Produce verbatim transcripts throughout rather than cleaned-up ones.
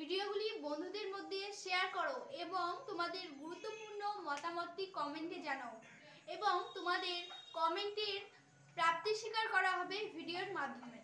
ভিডিওগুলি বন্ধুদের মধ্যে শেয়ার করো এবং তোমাদের গুরুত্বপূর্ণ মতামতটি কমেন্টে জানাও এবং তোমাদের কমেন্টের প্রাপ্তি স্বীকার করা হবে ভিডিওর মাধ্যমে।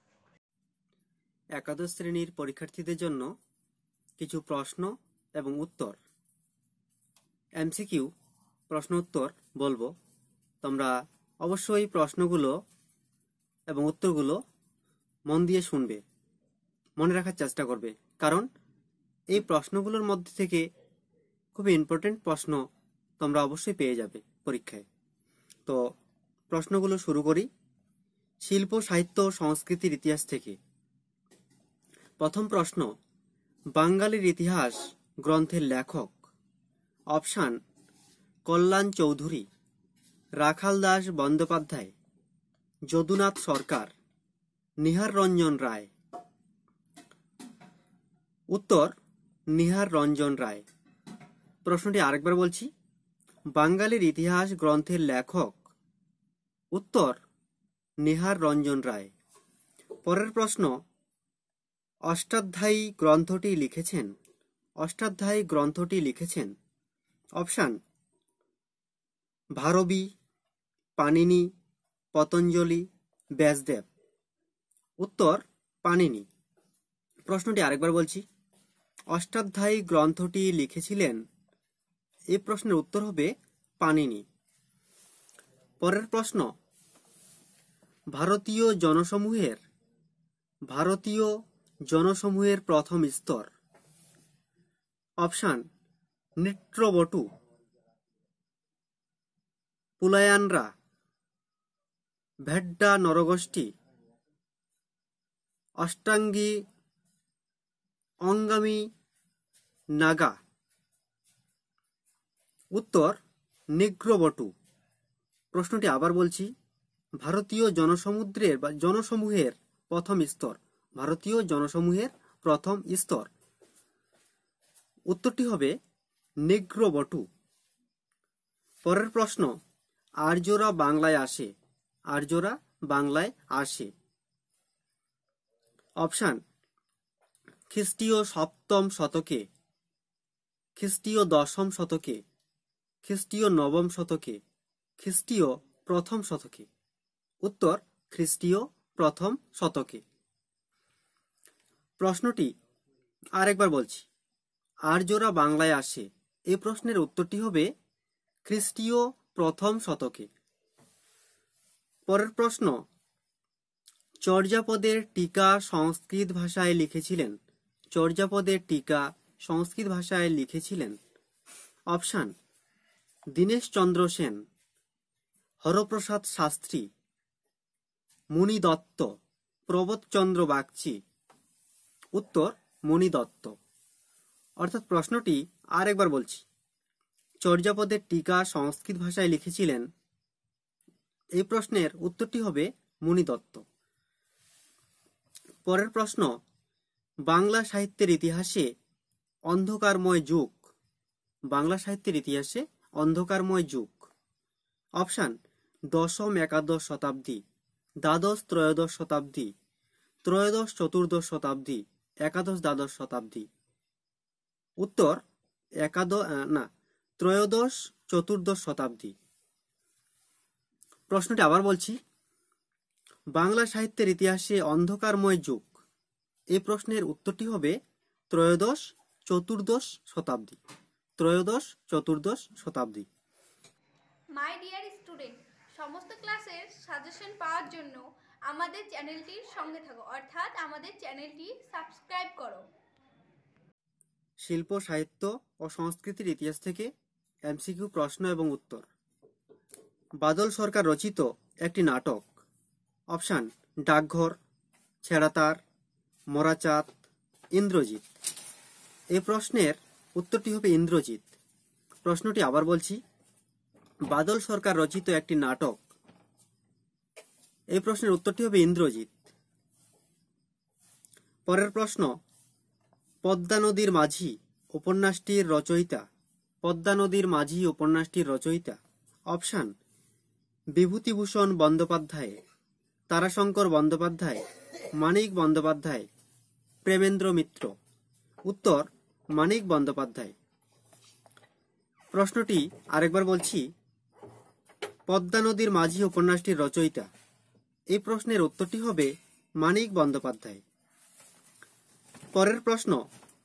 একাদশ শ্রেণীর পরীক্ষার্থীদের জন্য কিছু প্রশ্ন এবং উত্তর এমসিকিউ প্রশ্ন উত্তর বলবো। তোমরা অবশ্যই প্রশ্নগুলো এবং উত্তরগুলো মন দিয়ে শুনবে, মনে রাখার চেষ্টা করবে, কারণ এই প্রশ্নগুলোর মধ্যে থেকে খুব ইম্পর্টেন্ট প্রশ্ন তোমরা অবশ্যই পেয়ে যাবে পরীক্ষায়। তো প্রশ্নগুলো শুরু করি শিল্প সাহিত্য সংস্কৃতির ইতিহাস থেকে। প্রথম প্রশ্ন, বাঙালির ইতিহাস গ্রন্থের লেখক। অপশান কল্যাণ চৌধুরী, রাখাল দাস বন্দ্যোপাধ্যায়, যদুনাথ সরকার, নিহার রঞ্জন রায়। উত্তর নিহার রঞ্জন রায়। প্রশ্নটি আরেকবার বলছি, বাঙালির ইতিহাস গ্রন্থের লেখক। উত্তর নিহার রঞ্জন রায়। পরের প্রশ্ন, অষ্টাধ্যায়ী গ্রন্থটি লিখেছেন। অষ্টাধ্যায়ী গ্রন্থটি লিখেছেন। অপশান ভারবী, পাণিনি, পতঞ্জলি, ব্যাসদেব। উত্তর পাণিনি। প্রশ্নটি আরেকবার বলছি, অষ্টাধ্যায়ী গ্রন্থটি লিখেছিলেন। এই প্রশ্নের উত্তর হবে পাণিনি। পরের প্রশ্ন, ভারতীয় জনসমূহের ভারতীয় জনসমূহের প্রথম স্তর। অপশান নৃত্যবটু, পুলায়ানরা, ভেড্ডা নরগোষ্ঠী, অষ্টাঙ্গী অঙ্গামী নাগা। উত্তর নিগ্রবটু। প্রশ্নটি আবার বলছি, ভারতীয় জনসমুদ্রের বা জনসমূহের প্রথম স্তর। ভারতীয় জনসমূহের প্রথম স্তর। উত্তরটি হবে নিগ্রবটু। পরের প্রশ্ন, আর্যরা বাংলায় আসে। আর্যরা বাংলায় আসে। অপশান খ্রিস্টীয় সপ্তম শতকে, খ্রিস্টীয় দশম শতকে, খ্রিস্টীয় নবম শতকে, খ্রিস্টীয় প্রথম শতকে। উত্তর খ্রিস্টীয় প্রথম শতকে। প্রশ্নটি আরেকবার বলছি, আর্যরা বাংলায় আসে। এই প্রশ্নের উত্তরটি হবে খ্রিস্টীয় প্রথম শতকে। পরের প্রশ্ন, চর্যাপদের টিকা সংস্কৃত ভাষায় লিখেছিলেন। চর্যাপদের টিকা সংস্কৃত ভাষায় লিখেছিলেন। অপশান দীনেশ চন্দ্র সেন, হরপ্রসাদ শাস্ত্রী, মুনি দত্ত, প্রবোধচন্দ্র বাগচি। উত্তর মুনি দত্ত। অর্থাৎ প্রশ্নটি আর একবার বলছি, চর্যাপদের টিকা সংস্কৃত ভাষায় লিখেছিলেন। এই প্রশ্নের উত্তরটি হবে মুনি দত্ত। পরের প্রশ্ন, বাংলা সাহিত্যের ইতিহাসে অন্ধকারময় যুগ। বাংলা সাহিত্যের ইতিহাসে অন্ধকারময় যুগ। অপশান দশম একাদশ শতাব্দী, দ্বাদশ ত্রয়োদশ শতাব্দী, ত্রয়োদশ চতুর্দশ শতাব্দী, একাদশ দ্বাদশ শতাব্দী। উত্তর একাদশ না ত্রয়োদশ চতুর্দশ শতাব্দী। প্রশ্নটি আবার বলছি, বাংলা সাহিত্যের ইতিহাসে অন্ধকারময় যুগ। এই প্রশ্নের উত্তরটি হবে ত্রয়োদশ চতুর্দশ শতাব্দী। ত্রয়োদশ চতুর্দশ শতাব্দী। মাই ডিয়ার স্টুডেন্ট, সমস্ত ক্লাসের সাজেশন পাওয়ার জন্য আমাদের চ্যানেলটির সঙ্গে থাকো, অর্থাৎ আমাদের চ্যানেলটি সাবস্ক্রাইব করো। শিল্প সাহিত্য ও সংস্কৃতির ইতিহাস থেকে এমসিকিউ প্রশ্ন এবং উত্তর। বাদল সরকার রচিত একটি নাটক। অপশান ডাকঘর, ছেঁড়াতার, মরাচাঁদ, ইন্দ্রজিৎ। এই প্রশ্নের উত্তরটি হবে ইন্দ্রজিৎ। প্রশ্নটি আবার বলছি, বাদল সরকার রচিত একটি নাটক। এই প্রশ্নের উত্তরটি হবে ইন্দ্রজিৎ। পরের প্রশ্ন, পদ্মা নদীর মাঝি উপন্যাসটির রচয়িতা। পদ্মা নদীর মাঝি উপন্যাসটির রচয়িতা। অপশান বিভূতিভূষণ বন্দ্যোপাধ্যায়, তারাশঙ্কর বন্দ্যোপাধ্যায়, মানিক বন্দ্যোপাধ্যায়, প্রেমেন্দ্র মিত্র। উত্তর মানিক বন্দ্যোপাধ্যায়। প্রশ্নটি আরেকবার বলছি, পদ্মা নদীর মাঝি উপন্যাসটির রচয়িতা। এই প্রশ্নের উত্তরটি হবে মানিক বন্দ্যোপাধ্যায়। পরের প্রশ্ন,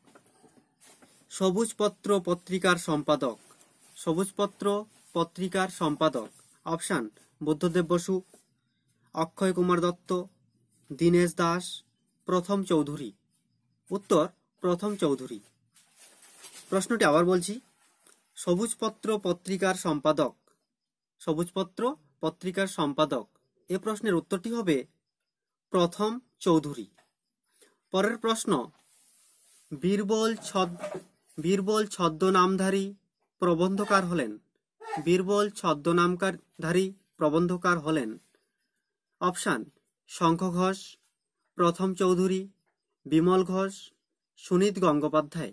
সবুজপত্র পত্রিকার সম্পাদক। সবুজপত্র পত্রিকার সম্পাদক। অপশান বুদ্ধদেব বসু, অক্ষয় কুমার দত্ত, দীনেশ দাস, প্রথম চৌধুরী। উত্তর প্রথম চৌধুরী। প্রশ্নটি আবার বলছি, সবুজপত্র পত্রিকার সম্পাদক। সবুজপত্র পত্রিকার সম্পাদক। এ প্রশ্নের উত্তরটি হবে প্রথম চৌধুরী। পরের প্রশ্ন, বীরবল ছদ বীরবল ছদ্মনামধারী প্রবন্ধকার হলেন। বীরবল ছদ্মনামধারী প্রবন্ধকার হলেন। অপশান শঙ্খ ঘোষ, প্রথম চৌধুরী, বিমল ঘোষ, সুনীত গঙ্গোপাধ্যায়।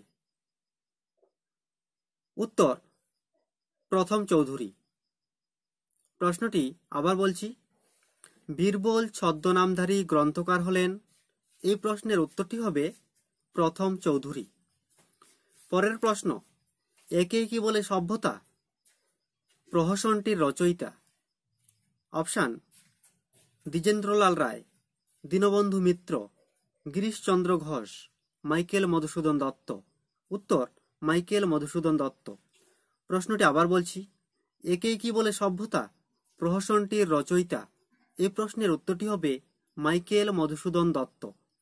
উত্তর প্রথম চৌধুরী। প্রশ্নটি আবার বলছি, বীরবল ছদ্মনামধারী গ্রন্থকার হলেন। এই প্রশ্নের উত্তরটি হবে প্রথম চৌধুরী। পরের প্রশ্ন, একে কি বলে সভ্যতা? প্রহসনটির রচয়িতা। Option Dwijendralal Ray, Dinabandhu Mitra, Girishchandra Ghosh, Michael Madhusudan Dutta. উত্তর মাইকেল মধুসূদন দত্ত। প্রশ্নটি আবার বলছি, একে কি বলে সভ্যতা? প্রহসনটির রচয়িতা। এই প্রশ্নের উত্তরটি হবে মাইকেল মধুসূদন দত্ত।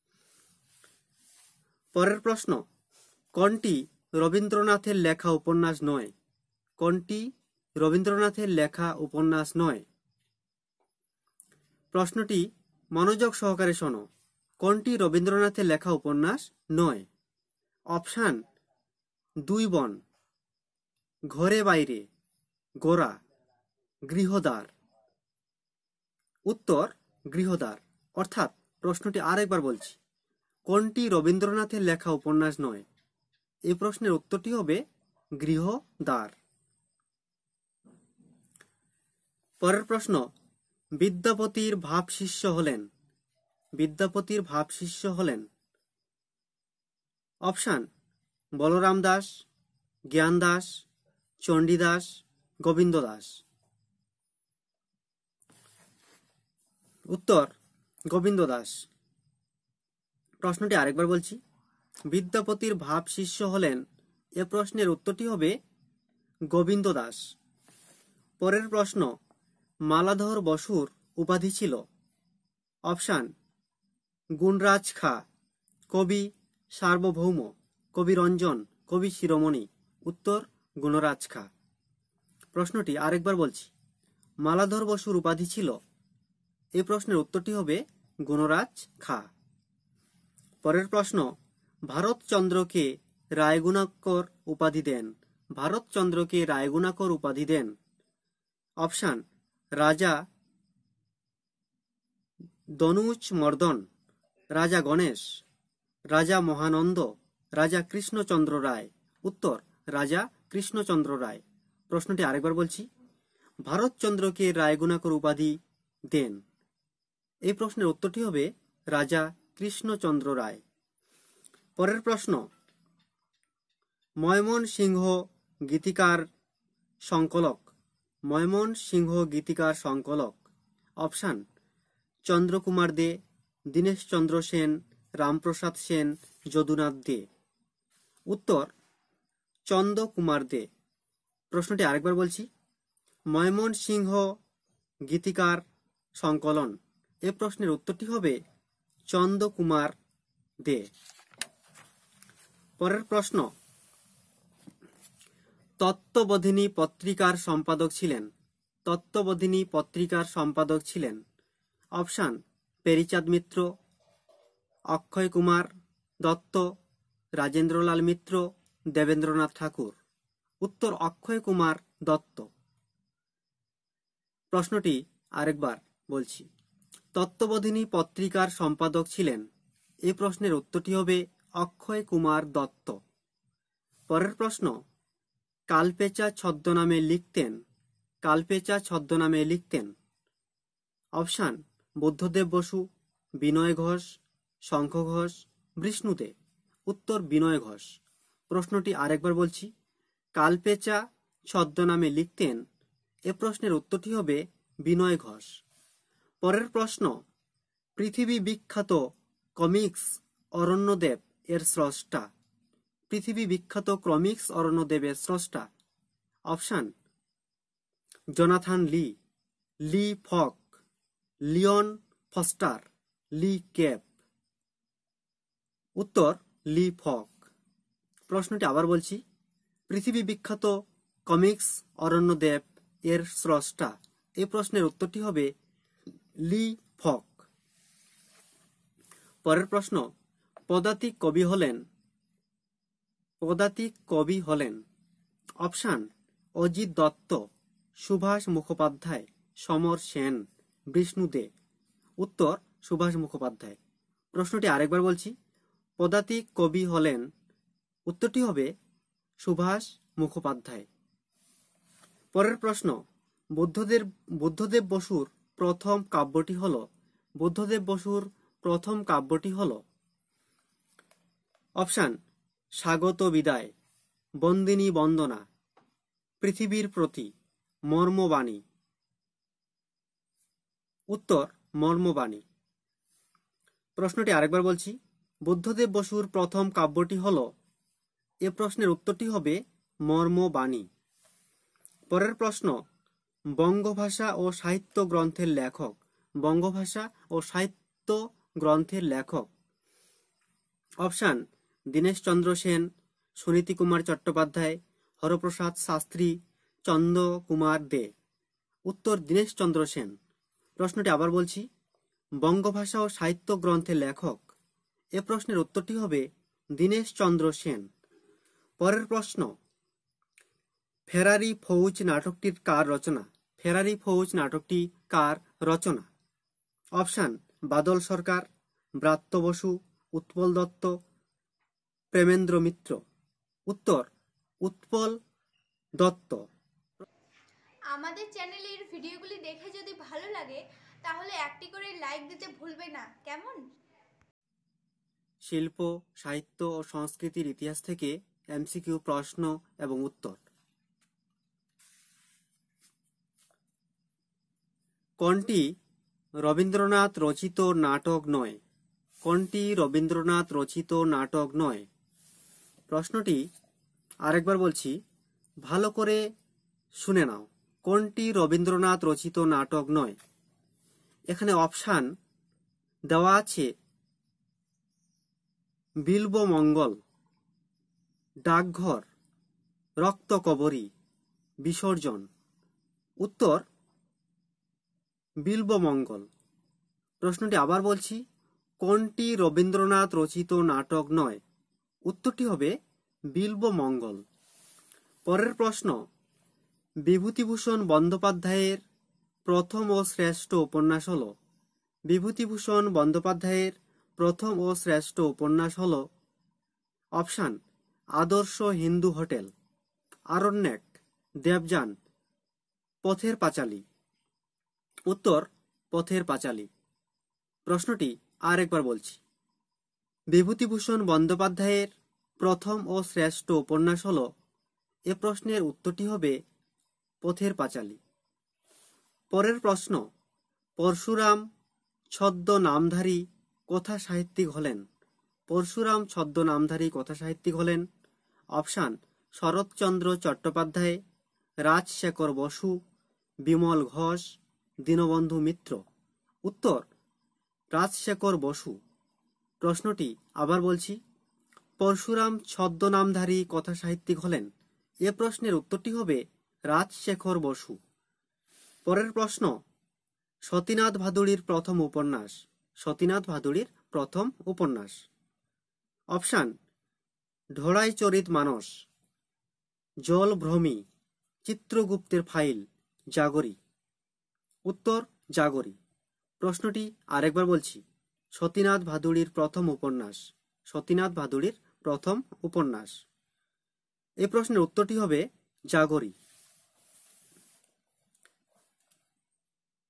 পরের প্রশ্ন, কোনটি রবীন্দ্রনাথের লেখা উপন্যাস নয়? কোনটি রবীন্দ্রনাথের লেখা উপন্যাস নয়? প্রশ্নটি মনোযোগ সহকারে শোনো। কোনটি রবীন্দ্রনাথের লেখা উপন্যাস নয়? অপশান দুই বন, ঘরে বাইরে, গোরা, গৃহদ্বার। উত্তর গৃহদ্বার। অর্থাৎ প্রশ্নটি আরেকবার বলছি, কোনটি রবীন্দ্রনাথের লেখা উপন্যাস নয়? এই প্রশ্নের উত্তরটি হবে গৃহদ্বার। পরের প্রশ্ন, বিদ্যাপতির ভাব শিষ্য হলেন। বিদ্যাপতির ভাব শিষ্য হলেন। অপশান বলরাম দাস, জ্ঞান দাস, চণ্ডীদাস, গোবিন্দ দাস। উত্তর গোবিন্দ দাস। প্রশ্নটি আরেকবার বলছি, বিদ্যাপতির ভাব শিষ্য হলেন। এ প্রশ্নের উত্তরটি হবে গোবিন্দ দাস। পরের প্রশ্ন, মালাধর বসুর উপাধি ছিল। অপশান গুণরাজ খাঁ, কবি সার্বভৌম, কবি রঞ্জন, কবি শিরোমণি। উত্তর গুণরাজ খাঁ। প্রশ্নটি আরেকবার বলছি, মালাধর বসুর উপাধি ছিল। এই প্রশ্নের উত্তরটি হবে গুণরাজ খাঁ। পরের প্রশ্ন, ভারতচন্দ্রকে রায়গুণাকর উপাধি দেন। ভারতচন্দ্রকে রায়গুণাকর উপাধি দেন। অপশান রাজা দনুজ মর্দন, রাজা গণেশ, রাজা মহানন্দ, রাজা কৃষ্ণচন্দ্র রায়। উত্তর রাজা কৃষ্ণচন্দ্র রায়। প্রশ্নটি আরেকবার বলছি, ভারতচন্দ্রকে রায়গুণাকর উপাধি দেন। এই প্রশ্নের উত্তরটি হবে রাজা কৃষ্ণচন্দ্র রায়। পরের প্রশ্ন, ময়মনসিংহ গীতিকার সংকলক। ময়মনসিংহ গীতিকার সংকলক। অপশান চন্দ্রকুমার দে, দীনেশচন্দ্র সেন, রামপ্রসাদ সেন, যদুনাথ দে। উত্তর চন্দ্রকুমার দে। প্রশ্নটি আরেকবার বলছি, ময়মনসিংহ গীতিকার সংকলন। এ প্রশ্নের উত্তরটি হবে চন্দ্রকুমার দে। পরের প্রশ্ন, তত্ত্ববোধিনী পত্রিকার সম্পাদক ছিলেন। তত্ত্ববোধিনী পত্রিকার সম্পাদক ছিলেন। অপশান পেরিচাঁদ মিত্র, অক্ষয় কুমার দত্ত, রাজেন্দ্রলাল মিত্র, দেবেন্দ্রনাথ ঠাকুর। উত্তর অক্ষয় কুমার দত্ত। প্রশ্নটি আরেকবার বলছি, তত্ত্ববোধিনী পত্রিকার সম্পাদক ছিলেন। এই প্রশ্নের উত্তরটি হবে অক্ষয় কুমার দত্ত। পরের প্রশ্ন, কালপেচা ছদ্মনামে লিখতেন। কালপেচা ছদ্মনামে লিখতেন। অপশান বুদ্ধদেব বসু, বিনয় ঘোষ, শঙ্খ ঘোষ, বিষ্ণু দে। উত্তর বিনয় ঘোষ। প্রশ্নটি আরেকবার বলছি, কালপেচা ছদ্মনামে লিখতেন। এ প্রশ্নের উত্তরটি হবে বিনয় ঘোষ। পরের প্রশ্ন, পৃথিবী বিখ্যাত কমিক্স অরণ্যদেব এর স্রষ্টা। পৃথিবী বিখ্যাত কমিক্স অরণ্যদেবের স্রষ্টা। অপশান, জোনাথন লি, লি ফক, লিওন ফস্টার, লি ক্যাপ। উত্তর লি ফক। প্রশ্নটি আবার বলছি, পৃথিবী বিখ্যাত কমিক্স অরণ্যদেব এর স্রষ্টা। এই প্রশ্নের উত্তরটি হবে লি ফক। পরের প্রশ্ন, পদাতিক কবি হলেন পদাতিক কবি হলেন অপশান, অজিত দত্ত, সুভাষ মুখোপাধ্যায়, সমর সেন, বিষ্ণু দে। উত্তর সুভাষ মুখোপাধ্যায়। প্রশ্নটি আরেকবার বলছি, পদাতিক কবি হলেন, উত্তরটি হবে সুভাষ মুখোপাধ্যায়। পরের প্রশ্ন, বুদ্ধদেব বুদ্ধদেব বসুর প্রথম কাব্যটি হল বুদ্ধদেব বসুর প্রথম কাব্যটি হল অপশান, স্বাগত বিদায়, বন্দিনী বন্দনা, পৃথিবীর প্রতি, মর্মবাণী। উত্তর মর্মবাণী। প্রশ্নটি আরেকবার বলছি, বুদ্ধদেব বসুর প্রথম কাব্যটি হল, এ প্রশ্নের উত্তরটি হবে মর্মবাণী। পরের প্রশ্ন, বঙ্গভাষা ও সাহিত্য গ্রন্থের লেখক বঙ্গভাষা ও সাহিত্য গ্রন্থের লেখক অপশান, দীনেশচন্দ্র সেন, সুনীতি কুমার চট্টোপাধ্যায়, হরপ্রসাদ শাস্ত্রী, চন্দ্র কুমার দে। উত্তর দীনেশচন্দ্র সেন। প্রশ্নটি আবার বলছি, বঙ্গভাষা ও সাহিত্য গ্রন্থের লেখক, এ প্রশ্নের উত্তরটি হবে দীনেশচন্দ্র সেন। পরের প্রশ্ন, ফেরারি ফৌজ নাটকটির কার রচনা ফেরারি ফৌজ নাটকটি কার রচনা? অপশান, বাদল সরকার, ব্রাত্য বসু, উৎপল দত্ত, প্রেমেন্দ্র মিত্র। উত্তর উৎপল দত্ত। আমাদের চ্যানেলের ভিডিওগুলি দেখে যদি ভালো লাগে তাহলে একটি করে লাইক দিতে ভুলবে না, কেমন? শিল্প, সাহিত্য ও সংস্কৃতির ইতিহাস থেকে এমসিকিউ প্রশ্ন এবং উত্তর। কোনটি রবীন্দ্রনাথ রচিত নাটক নয়? কোনটি রবীন্দ্রনাথ রচিত নাটক নয়? প্রশ্নটি আরেকবার বলছি, ভালো করে শুনে নাও। কোনটি রবীন্দ্রনাথ রচিত নাটক নয়? এখানে অপশান দেওয়া আছে, বিল্বমঙ্গল, ডাকঘর, রক্তকবরী, বিসর্জন। উত্তর বিল্বমঙ্গল। প্রশ্নটি আবার বলছি, কোনটি রবীন্দ্রনাথ রচিত নাটক নয়? উত্তরটি হবে বিল্বমঙ্গল। পরের প্রশ্ন, বিভূতিভূষণ বন্দ্যোপাধ্যায়ের প্রথম ও শ্রেষ্ঠ উপন্যাস হল বিভূতিভূষণ বন্দ্যোপাধ্যায়ের প্রথম ও শ্রেষ্ঠ উপন্যাস হল অপশান, আদর্শ হিন্দু হোটেল, আরণ্যক, দেবযান, পথের পাঁচালী। উত্তর পথের পাঁচালী। প্রশ্নটি আর একবার বলছি, বিভূতিভূষণ বন্দ্যোপাধ্যায়ের প্রথম ও শ্রেষ্ঠ উপন্যাস হল, এ প্রশ্নের উত্তরটি হবে পথের পাঁচালী। পরের প্রশ্ন, পরশুরাম ছদ্ম নামধারী কথা সাহিত্যিক হলেন পরশুরাম ছদ্ম নামধারী কথা সাহিত্যিক হলেন অপশান, শরৎচন্দ্র চট্টোপাধ্যায়, রাজশেখর বসু, বিমল ঘোষ, দীনবন্ধু মিত্র। উত্তর রাজশেখর বসু। প্রশ্নটি আবার বলছি, পরশুরাম ছদ্মনামধারী কথা সাহিত্যিক হলেন, এ প্রশ্নের উত্তরটি হবে রাজশেখর বসু। পরের প্রশ্ন, সতীনাথ ভাদুড়ির প্রথম উপন্যাস সতীনাথ ভাদুড়ির প্রথম উপন্যাস অপশান, ঢোড়াই চরিত মানস, জলভ্রমী, চিত্রগুপ্তের ফাইল, জাগরী। উত্তর জাগরী। প্রশ্নটি আরেকবার বলছি, সতীনাথ ভাদুড়ির প্রথম উপন্যাস সতীনাথ ভাদুড়ির প্রথম উপন্যাস এই প্রশ্নের উত্তরটি হবে জাগরী।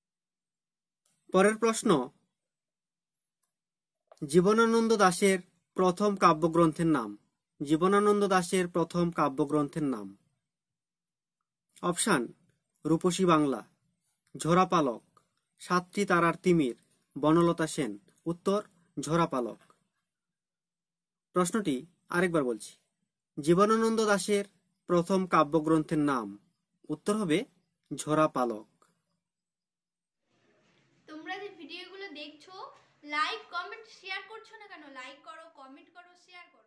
পরের প্রশ্ন, জীবনানন্দ দাশের প্রথম কাব্যগ্রন্থের নাম? জীবনানন্দ দাশের প্রথম কাব্যগ্রন্থের নাম? অপশান: রূপসী বাংলা, ঝরা পালক, সাতটি তারার তিমির, বনলতা সেন। উত্তর: ঝরা পালক। প্রশ্নটি আরেকবার বলছি, জীবনানন্দ দাশের প্রথম কাব্যগ্রন্থের নাম? উত্তর হবে ঝরা পালক। তোমরা যে ভিডিওগুলো দেখছো, লাইক কমেন্ট শেয়ার করছো না কেন? লাইক করো, কমেন্ট করো, শেয়ার করো।